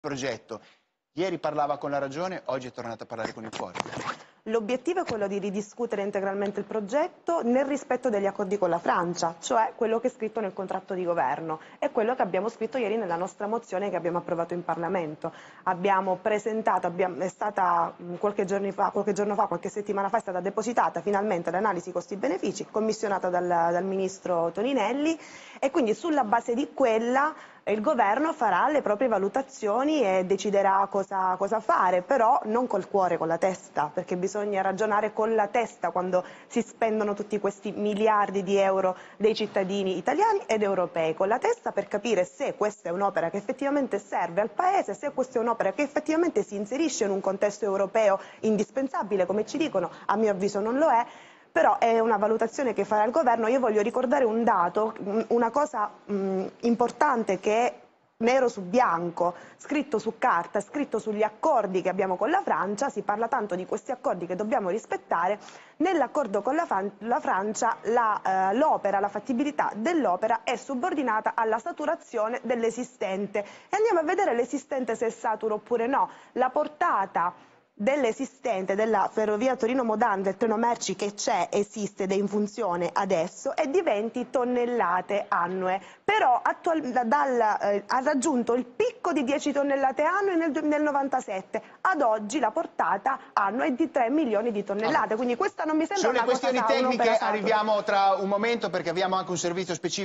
progetto. Ieri parlava con la Ragione, oggi è tornata a parlare con il cuore. L'obiettivo è quello di ridiscutere integralmente il progetto nel rispetto degli accordi con la Francia, cioè quello che è scritto nel contratto di governo e quello che abbiamo scritto ieri nella nostra mozione che abbiamo approvato in Parlamento. Abbiamo presentato, è stata qualche settimana fa è stata depositata finalmente l'analisi costi-benefici commissionata dal ministro Toninelli e quindi sulla base di quella il governo farà le proprie valutazioni e deciderà cosa fare, però non col cuore, con la testa, perché bisogna ragionare con la testa quando si spendono tutti questi miliardi di euro dei cittadini italiani ed europei, con la testa per capire se questa è un'opera che effettivamente serve al Paese, se questa è un'opera che effettivamente si inserisce in un contesto europeo indispensabile, come ci dicono, a mio avviso non lo è. Però è una valutazione che farà il governo. Io voglio ricordare un dato, una cosa importante che è nero su bianco, scritto su carta, scritto sugli accordi che abbiamo con la Francia, si parla tanto di questi accordi che dobbiamo rispettare. Nell'accordo con la Francia la fattibilità dell'opera è subordinata alla saturazione dell'esistente e andiamo a vedere l'esistente se è saturo oppure no. La portata dell'esistente della ferrovia Torino-Modane, del treno merci che esiste ed è in funzione adesso, è di 20 tonnellate annue, però ha raggiunto il picco di 10 tonnellate annue nel 97, ad oggi la portata annua è di 3 milioni di tonnellate, quindi questa non mi sembra una cosa. Sulle questioni tecniche arriviamo tra un momento perché abbiamo anche un servizio specifico.